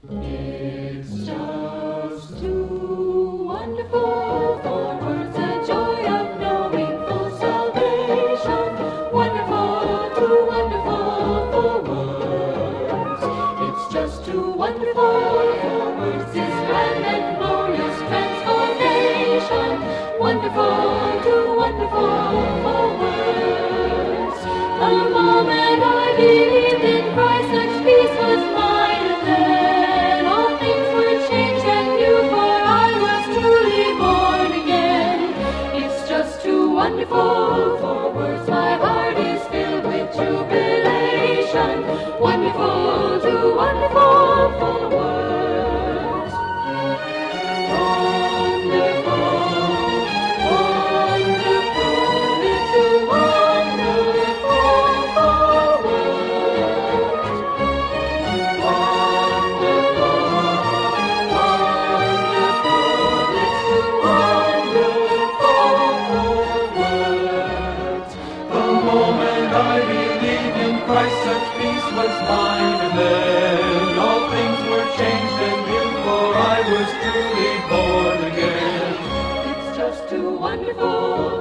It's just too wonderful for words, the joy of knowing full salvation. Wonderful, too wonderful for words. It's just too wonderful for words, this grand and glorious transformation. Wonderful, too wonderful for words. The moment I believed in Christ, such peace was mine, and then all things were changed and new, for I was truly born again. It's just too wonderful for words, my heart is filled with jubilation. Wonderful, too wonderful for words. Wonderful, wonderful, it's too wonderful for words. Wonderful, wonderful, it's too wonderful for words. The moment I believed in Christ, such peace was mine, and then all things were changed and new, for I was truly born again. It's just too wonderful